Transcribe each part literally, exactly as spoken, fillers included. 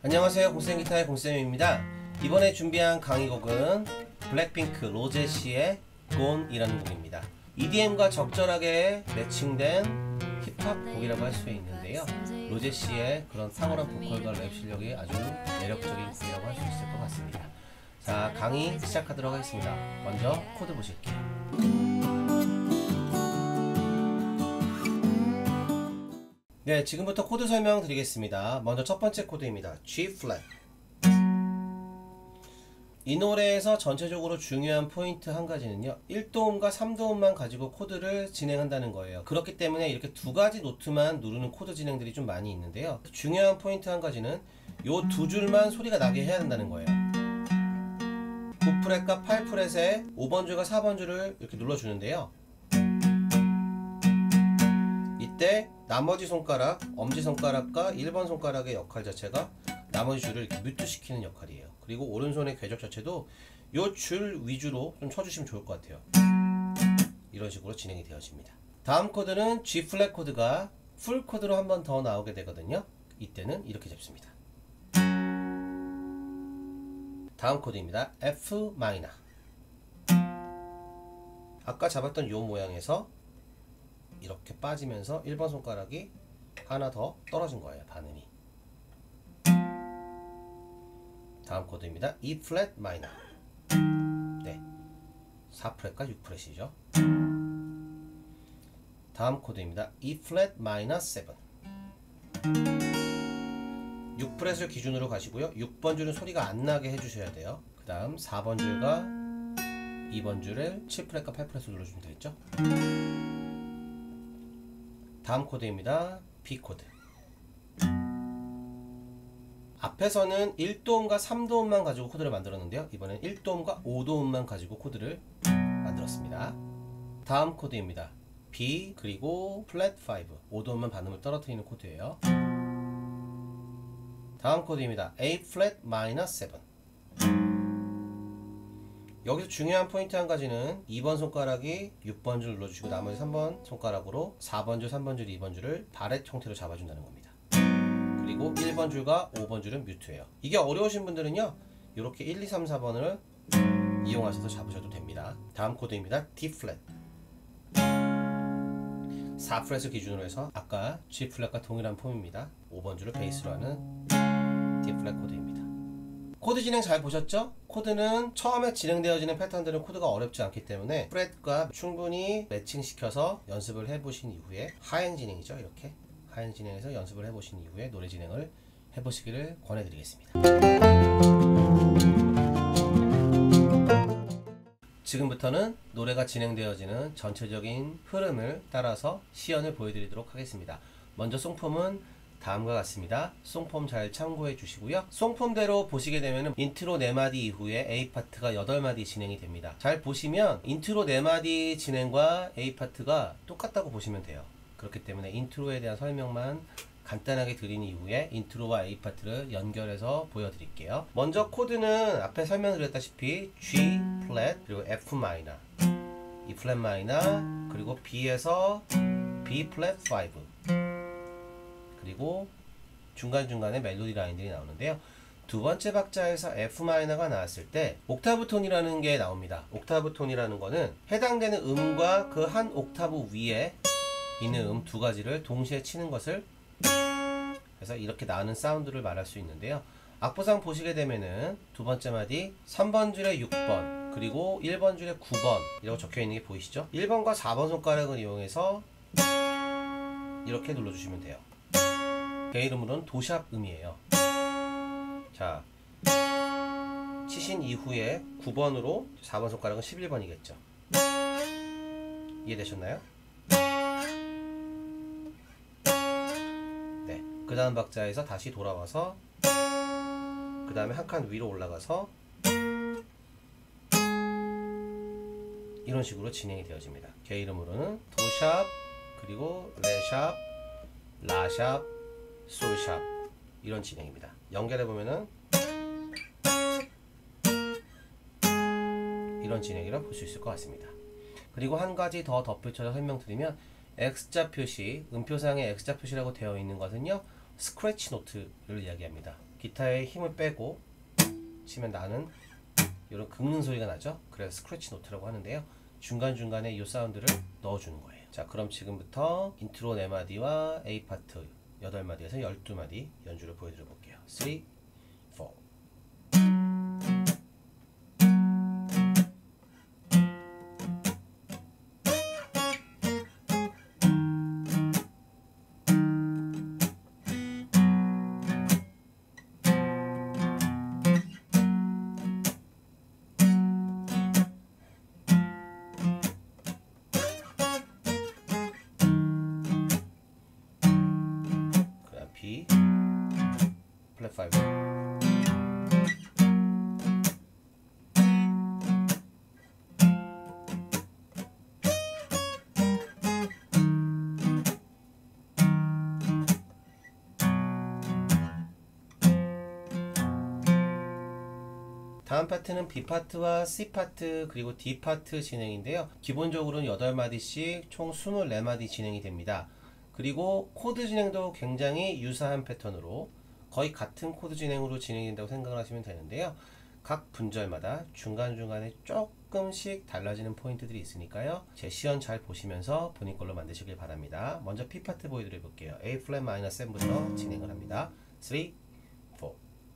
안녕하세요, 공쌤기타의 공쌤입니다. 이번에 준비한 강의곡은 블랙핑크 로제시의 Gone이라는 곡입니다. 이디엠과 적절하게 매칭된 힙합 곡이라고 할 수 있는데요, 로제시의 그런 탁월한 보컬과 랩 실력이 아주 매력적인 곡이라고 할 수 있을 것 같습니다. 자, 강의 시작하도록 하겠습니다. 먼저 코드 보실게요. 네, 지금부터 코드 설명 드리겠습니다. 먼저 첫 번째 코드입니다. G 플랫. 이 노래에서 전체적으로 중요한 포인트 한 가지는요, 일 도음과 삼 도음만 가지고 코드를 진행한다는 거예요. 그렇기 때문에 이렇게 두 가지 노트만 누르는 코드 진행들이 좀 많이 있는데요, 중요한 포인트 한 가지는 요 두 줄만 소리가 나게 해야 된다는 거예요. 구 프렛과 팔 프렛에 오 번 줄과 사 번 줄을 이렇게 눌러주는데요, 이때 나머지 손가락, 엄지손가락과 일 번 손가락의 역할 자체가 나머지 줄을 이렇게 뮤트시키는 역할이에요. 그리고 오른손의 궤적 자체도 요 줄 위주로 좀 쳐주시면 좋을 것 같아요. 이런 식으로 진행이 되어집니다. 다음 코드는 G 플랫 코드가 풀 코드로 한 번 더 나오게 되거든요. 이때는 이렇게 잡습니다. 다음 코드입니다. F 마이너. 아까 잡았던 요 모양에서 이렇게 빠지면서 일 번 손가락이 하나 더 떨어진 거예요, 반음이. 다음 코드입니다. E 플랫 마이너. 네, 사 프렛과 육 프렛이죠. 다음 코드입니다. E 플랫 마이너 칠. 육 프렛을 기준으로 가시고요, 육 번 줄은 소리가 안 나게 해주셔야 돼요. 그 다음 사 번 줄과 이 번 줄을 칠 프렛과 팔 프렛을 눌러주면 되겠죠. 다음 코드입니다. B 코드. 앞에서는 일 도음과 삼 도음만 가지고 코드를 만들었는데요, 이번엔 일 도음과 오 도음만 가지고 코드를 만들었습니다. 다음 코드입니다. B 그리고 플랫 오, 오 도음만 반음을 떨어뜨리는 코드예요. 다음 코드입니다. A 플랫 마이너 칠. 여기서 중요한 포인트 한 가지는 이 번 손가락이 육 번 줄 눌러주시고 나머지 삼 번 손가락으로 사 번 줄, 삼 번 줄, 이 번 줄을 바렛 형태로 잡아준다는 겁니다. 그리고 일 번 줄과 오 번 줄은 뮤트예요. 이게 어려우신 분들은요, 이렇게 일, 이, 삼, 사 번을 이용하셔서 잡으셔도 됩니다. 다음 코드입니다. D 플랫. 사 프렛을 기준으로 해서 아까 G 플랫과 동일한 폼입니다. 오 번 줄을 베이스로 하는 D 플랫 코드입니다. 코드 진행 잘 보셨죠? 코드는 처음에 진행되어지는 패턴들은 코드가 어렵지 않기 때문에 프렛과 충분히 매칭시켜서 연습을 해보신 이후에 하행 진행이죠, 이렇게 하행 진행해서 연습을 해보신 이후에 노래 진행을 해보시기를 권해드리겠습니다. 지금부터는 노래가 진행되어지는 전체적인 흐름을 따라서 시연을 보여드리도록 하겠습니다. 먼저 송폼은 다음과 같습니다. 송폼 잘 참고해 주시고요. 송폼대로 보시게 되면 인트로 네 마디 이후에 A 파트가 여덟 마디 진행이 됩니다. 잘 보시면 인트로 네 마디 진행과 A 파트가 똑같다고 보시면 돼요. 그렇기 때문에 인트로에 대한 설명만 간단하게 드린 이후에 인트로와 A 파트를 연결해서 보여드릴게요. 먼저 코드는 앞에 설명드렸다시피 G 플랫 그리고 F 마이너, E 플랫 마이너, 그리고 B에서 B 플랫 오, 그리고 중간중간에 멜로디 라인들이 나오는데요, 두 번째 박자에서 F 마이너가 나왔을 때 옥타브 톤이라는 게 나옵니다. 옥타브 톤이라는 거는 해당되는 음과 그 한 옥타브 위에 있는 음 두 가지를 동시에 치는 것을, 그래서 이렇게 나오는 사운드를 말할 수 있는데요, 악보상 보시게 되면은 두 번째 마디 삼 번 줄에 육 번 그리고 일 번 줄에 구 번 이라고 적혀 있는 게 보이시죠? 일 번과 사 번 손가락을 이용해서 이렇게 눌러주시면 돼요. 제 이름으로는 도샵 음이에요. 자, 치신 이후에 구 번으로 사 번 손가락은 십일 번이겠죠. 이해되셨나요? 네, 그 다음 박자에서 다시 돌아와서 그 다음에 한 칸 위로 올라가서 이런 식으로 진행이 되어집니다. 제 이름으로는 도샵 그리고 레샵, 라샵, 솔샵, 이런 진행입니다. 연결해보면은 이런 진행이라 볼 수 있을 것 같습니다. 그리고 한 가지 더 덧붙여서 설명드리면 X자 표시, 음표상에 X자 표시라고 되어 있는 것은요, 스크래치 노트를 이야기합니다. 기타에 힘을 빼고 치면 나는 이런 긁는 소리가 나죠. 그래서 스크래치 노트라고 하는데요. 중간중간에 이 사운드를 넣어주는 거예요. 자, 그럼 지금부터 인트로 네 마디와 A 파트 여덟 마디에서 열두 마디 연주를 보여드려 볼게요. 삼, 사. B, 플랫 파이브. 다음 파트는 B 파트와 C 파트 그리고 D 파트 진행인데요. 기본적으로는 여덟 마디씩 총 이십사 마디 진행이 됩니다. 그리고 코드 진행도 굉장히 유사한 패턴으로 거의 같은 코드 진행으로 진행된다고 생각을 하시면 되는데요. 각 분절마다 중간중간에 조금씩 달라지는 포인트들이 있으니까요. 제 시연 잘 보시면서 본인 걸로 만드시길 바랍니다. 먼저 B 파트 보여드려 볼게요. A 플랫 마이너 칠부터 진행을 합니다. 삼, 사.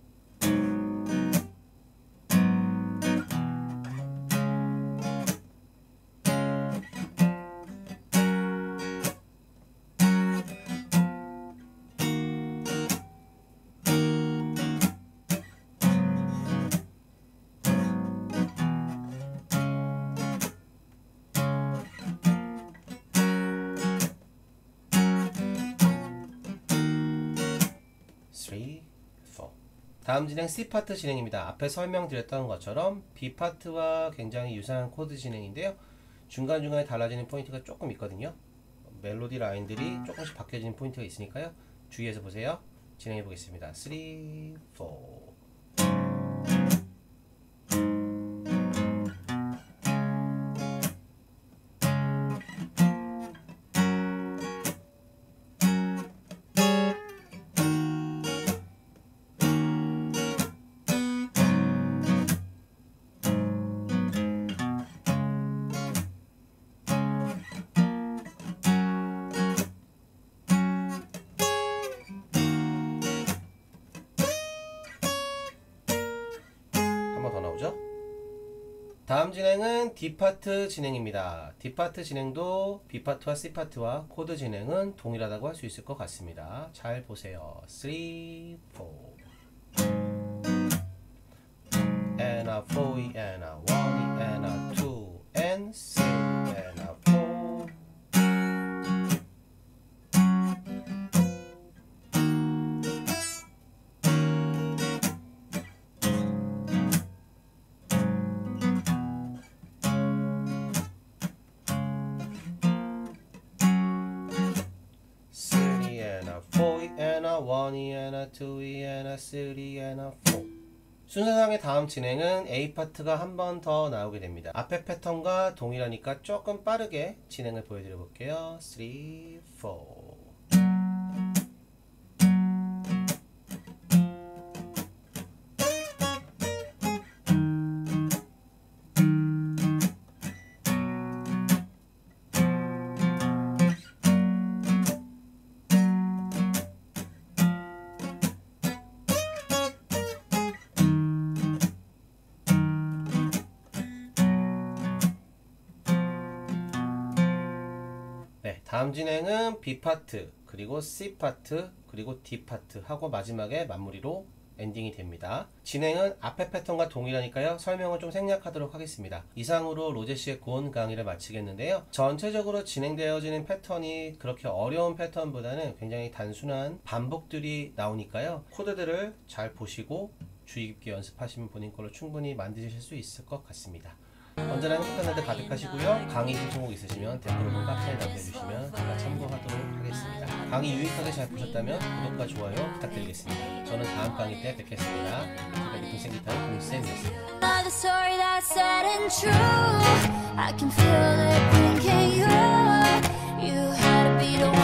다음 진행 C 파트 진행입니다. 앞에 설명드렸던 것처럼 B 파트와 굉장히 유사한 코드 진행인데요. 중간중간에 달라지는 포인트가 조금 있거든요. 멜로디 라인들이 조금씩 바뀌어지는 포인트가 있으니까요. 주의해서 보세요. 진행해 보겠습니다. 삼, 사. 더 나오죠? 다음 진행은 D 파트 진행입니다. D 파트 진행도 B 파트와 C 파트와 코드 진행은 동일하다고 할 수 있을 것 같습니다. 잘 보세요. 삼, 사. And a four, and a one, and a two, and three, and a four. and a one, and a two, and a three, and a four. 순서상의 다음 진행은 A 파트가 한 번 더 나오게 됩니다. 앞에 패턴과 동일하니까 조금 빠르게 진행을 보여드려 볼게요. 삼, 사. 네, 다음 진행은 B 파트, 그리고 C 파트, 그리고 D 파트 하고 마지막에 마무리로 엔딩이 됩니다. 진행은 앞에 패턴과 동일하니까요. 설명을 좀 생략하도록 하겠습니다. 이상으로 로제씨의 고음 강의를 마치겠는데요. 전체적으로 진행되어지는 패턴이 그렇게 어려운 패턴보다는 굉장히 단순한 반복들이 나오니까요. 코드들을 잘 보시고 주의 깊게 연습하시면 본인 걸로 충분히 만드실 수 있을 것 같습니다. 언제나 행복한 날들 가득하시고요. 강의 신청곡 있으시면 댓글 혹은 카페에 남겨주시면 제가 참고하도록 하겠습니다. 강의 유익하게 잘 보셨다면 구독과 좋아요 부탁드리겠습니다. 저는 다음 강의 때 뵙겠습니다. 지금까지 빈센기타의 빈센이었습니다.